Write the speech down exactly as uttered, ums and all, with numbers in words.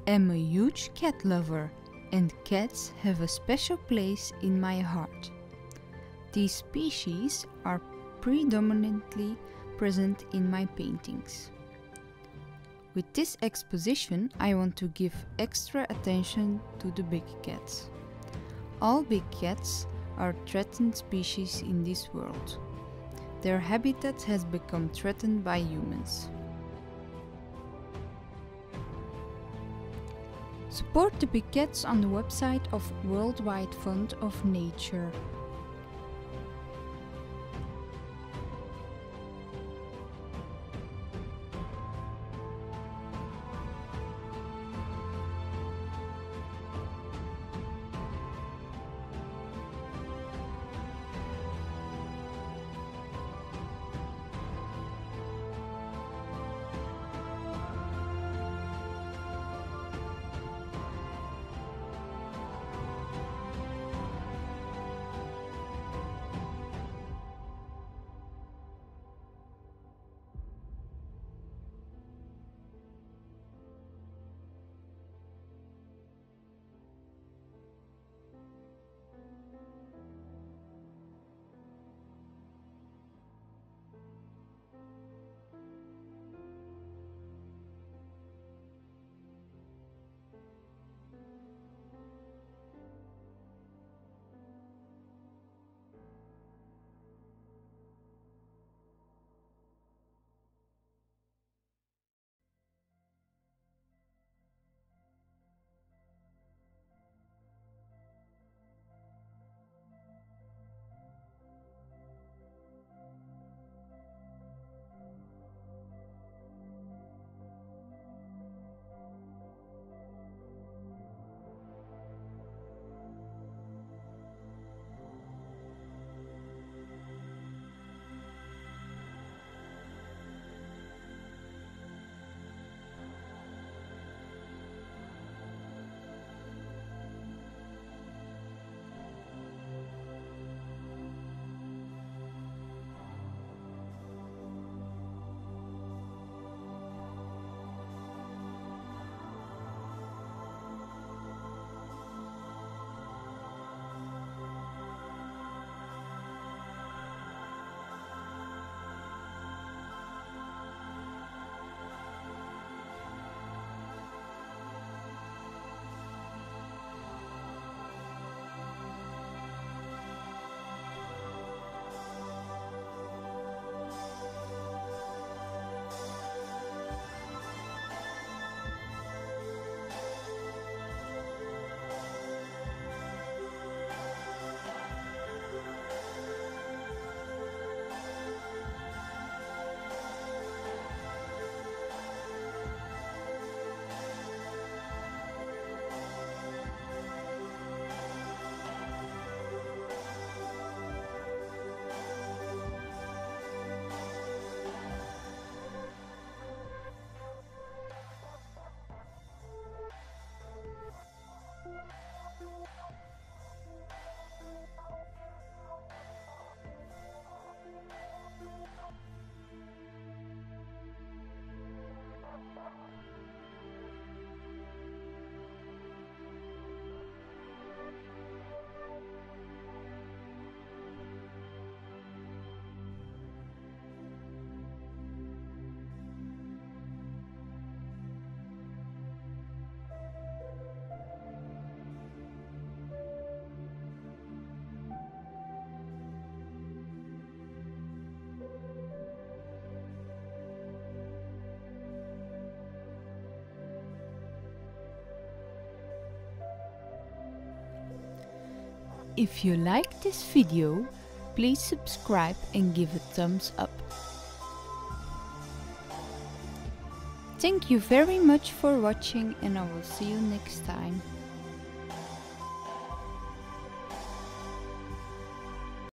am a huge cat lover, and cats have a special place in my heart. These species are predominantly present in my paintings. With this exposition, I want to give extra attention to the big cats. All big cats are threatened species in this world. Their habitat has become threatened by humans. Support the big cats on the website of Worldwide Fund of Nature. If you like this video, please subscribe and give a thumbs up. Thank you very much for watching, and I will see you next time.